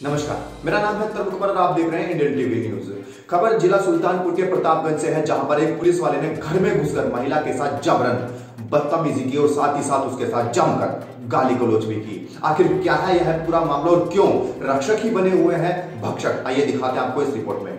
नमस्कार, मेरा नाम है तरुण कुमार और आप देख रहे हैं इंडियन टीवी न्यूज। खबर जिला सुल्तानपुर के प्रतापगंज से है, जहां पर एक पुलिस वाले ने घर में घुसकर महिला के साथ जबरन बदतमीजी की और साथ ही साथ उसके साथ जमकर गाली गलौज भी की। आखिर क्या है यह पूरा मामला और क्यों रक्षक ही बने हुए हैं भक्षक, आइए दिखाते हैं आपको इस रिपोर्ट में।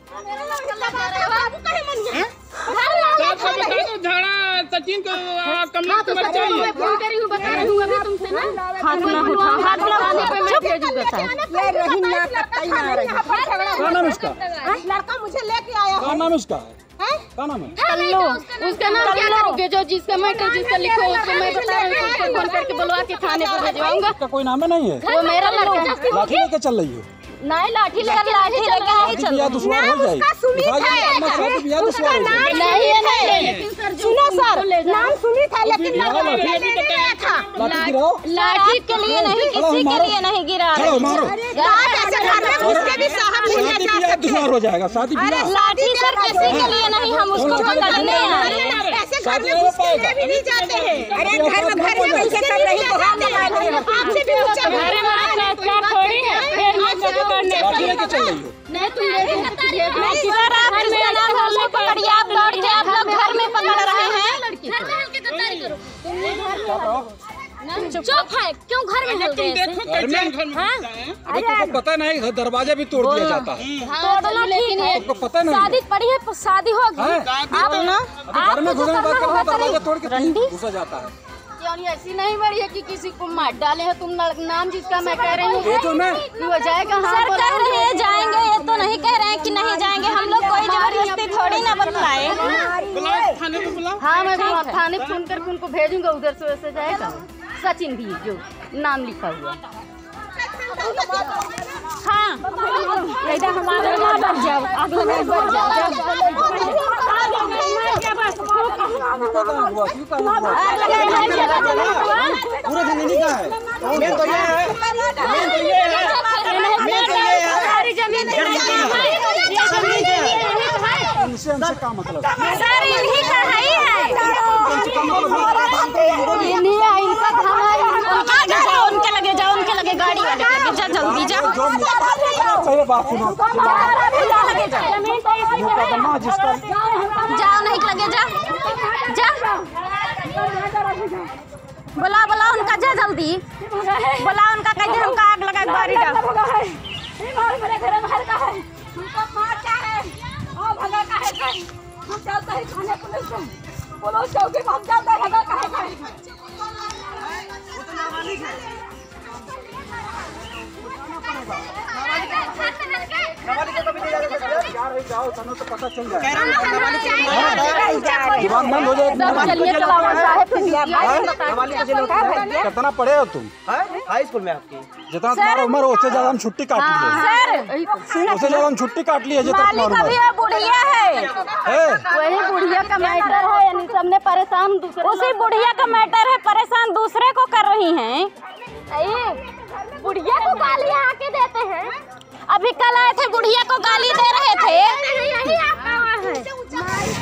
सचिन को कमलेश कुमार चाहिए। फोन करी हूँ, बता रही हूँ अभी तुमसे ना। हाथ ना उठा, हाथ लगाने पे मैं भेजूंगा साहब। ये रही ना कतई ना रही। क्या नाम इसका? लड़का मुझे लेके आया क्या नाम इसका? क्या नाम है? कल्लू। उसका नाम क्या करोगे? जो जिसका मैटर जिसका लिखो उसको मैं बता रही हूँ, उसको फोन करके बुलवा के थाने पर भेजवाऊंगा। इसका कोई नाम नहीं है? वो मेरा लड़का। लाठी लेके चल रही है? नहीं, लाठी लेके नहीं चल। दुश्वार हो जाएगी। नहीं, सुनो सर, नाम सुमित है लेकिन लाठी के लिए नहीं, किसी के लिए नहीं गिरा। दुश्वार हो जाएगा शादी ब्याह। लाठी सर किसी के लिए नहीं, हम उसको पकड़ने आए। नहीं जाते हैं। अरे घर में कैसे कर रही हो? आपसे भी ऊंचा घर में थोड़ी है। लाठी लेके चल रही हो? नहीं, तुम सर आप इसका नाम हम लोग पकड़िए, आप दौड़ के आप लोग घर में पकड़ रहे हैं लड़की को। चुप है, क्यों घर में बोल रहे हैं? अरे तुमको पता नहीं दरवाजा भी तोड़ दिया जाता है? तोड़ना ठीक है, तुमको पता नहीं? शादी पड़ी है, शादी होगी। आप ना घर में घुसने के बाद दरवाजा तोड़ के घुसा जाता है। ऐसी नहीं बड़ी है कि किसी को मार डाले हैं। तुम नाम जिसका मैं कह रही हूँ वो जाएगा। सर कह रहे हैं जाएंगे, ये तो नहीं कह रहे हैं कि नहीं जाएंगे। हम लोग कोई जबरदस्ती थोड़ी ना बतलाए। हाँ, मैं थाने फोन करके उनको भेजूंगा, उधर से वैसे जाएगा। सचिन भी जो नाम लिखा हुआ। हाँ, हमारे बढ़ जाओ, आगे में बढ़ जाओ। पूरा जिंदगी का है। मैं तो ये है, इनसे क्या मतलब? सर इन्हीं का ही है। उनके लगे जाओ, उनके लगे गाड़ी वाले के लगे जा, जल्दी जा। पहले बात सुनो। जाओ, नहीं लगे जा, जा। बुला उनका, जा जल्दी बुला उनका। कहते हमका आग लगा गाड़ी डाल। मेरे घर में हल्का है, तुमको मारता है और भगा का है। हम चलते हैं थाने पुलिस में, पुलिस चौकी में हम चलते हैं, भगा का है। पता चल जाए। कितना पढ़े हो तुम? हाई स्कूल में आपकी जितना तुम्हारा उम्र हो उससे ज्यादा हम छुट्टी काट लिए। उससे ज्यादा हम छुट्टी काट लिए जितना तुम्हारा उम्र है। बुढ़िया है, वही बुढ़िया का मैटर है, यानी सबने परेशान दूसरे। उसी बुढ़िया का मैटर है, परेशान दूसरे को कर रही हैं। बुढ़िया को गालियाँ आके देते हैं। अभी कल आए थे, बुढ़िया को गाली दे रहे थे।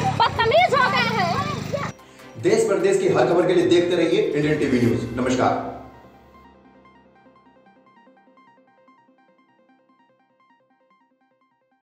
बदतमीज हो गए हैं। देश प्रदेश की हर खबर के लिए देखते रहिए इंडियन टीवी न्यूज। नमस्कार।